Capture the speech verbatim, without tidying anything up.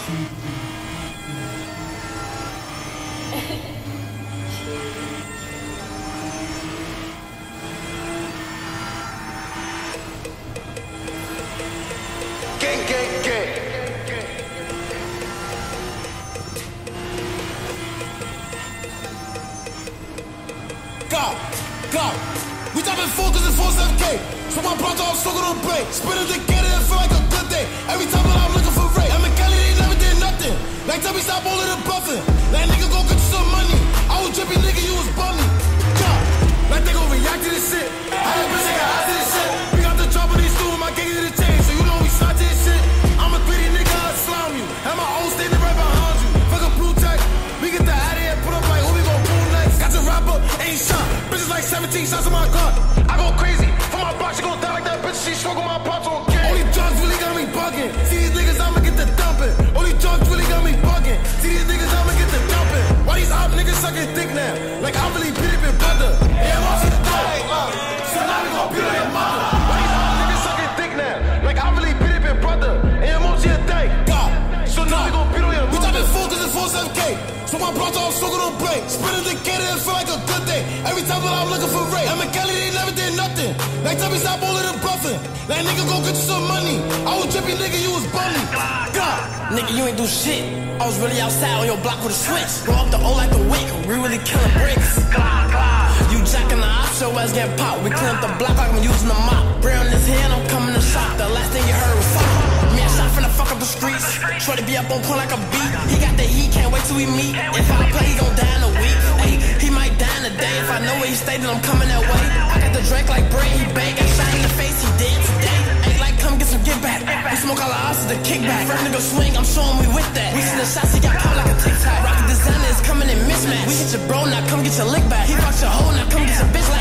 Gang, gang, gang. Go, go. We dropping four cause it's four seven K. So my brother I'm soaking on break. Spinning the get it, feel like a good day. Every time that I'm looking for rape. I'm in Cali, they never did nothing. Like tell me stop all of the buffing. That nigga go get you some money. I was drippy nigga, you was bummy. Go. Like they gon' react to this shit. I ain't bitch, I got eyes to this shit. We got the drop on these two, my gang to the chain. So you know we slide to this shit. I'm a gritty nigga, I slam you. Have my old standing right behind you. Fuck a blue tech. We get the out of here, put up like who we gon' pull next. Got the rapper, ain't shot. Bitches like seventeen shots in my gun. I go crazy. For my box, she gon' die like that bitch. She smoking my pops on K. Only drugs really got me bugging. See these niggas, I'ma get the dumping. Only drugs really got me bugging. See these niggas, I'ma get the dumping. Why these op niggas sucking dick now? Like I really beat it in brother. Yeah, I'm off to the door. So now we gon' beat on your mother. Why these op niggas sucking dick now? Like I really beat it in brother. And I'm on to your day. God. So now we gon' beat on your mother. We dropping four cause it's four seven K. So my brother I'm soaking on break. Spinning the get it, feel like a good day. Every time that I'm looking for rape. I'm in Cali, they never did nothing. Like tell me stop all of the buffing. That nigga go get you some money. I was drippy nigga, you was bummy. God. Nigga, you ain't do shit. I was really outside on your block with a switch. Go up the O like the wick. We really killing bricks. You jacking the ops, your ass getting popped. We clean up the block like I'm using the mop. Brown in his hand, I'm coming to shop. The last thing you heard was fuck. Me and Shot finna fuck up the streets. Try to be up on point like a beat. He got the heat, can't wait till we meet. If I play, he gon' die in a week. Ay, he might die in a day. If I know where he stayed, then I'm coming that way. I got the Drake like Bray, he bang. Got shot in the face, he dead today. Ain't like, come get some get back. We smoke all the ops, the kickback. First nigga swing, I'm showing we with that. We see the shots, he got caught like a tic-tac. Rocket designer is coming in mismatch. We hit your bro, now come get your lick back. He fucked your hoe, now come get your bitch back.